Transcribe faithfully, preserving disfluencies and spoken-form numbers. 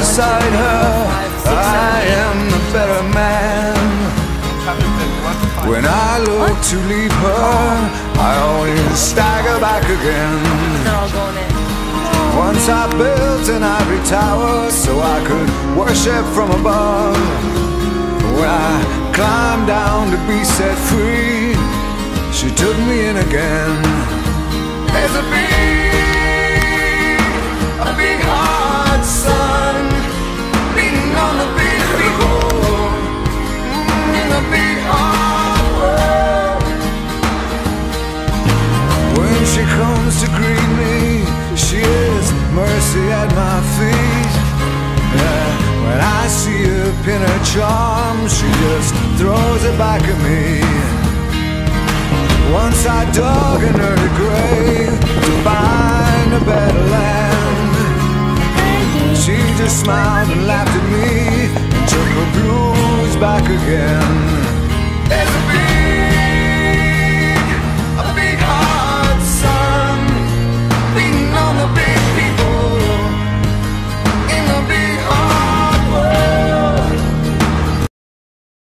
beside her, I am the better man. When I look to leave her, I always stagger back again. Once I built an ivory tower so I could worship from above. When I climbed down to be set free, she took me in again. There's a big, a big hard sun beating on the big, big hole in the big hard world. When she comes to greet me, she is mercy at my feet. Yeah, when I see her pin her charm, she just throws it back at me. Once I dug an early grave to find a better land. She just smiled and laughed at me and took her blues back again.